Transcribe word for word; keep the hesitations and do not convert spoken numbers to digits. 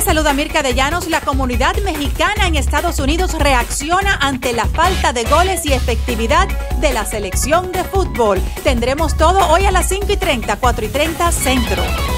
Les saluda Mirka de Llanos. La comunidad mexicana en Estados Unidos reacciona ante la falta de goles y efectividad de la selección de fútbol. Tendremos todo hoy a las cinco y treinta, cuatro y treinta Centro.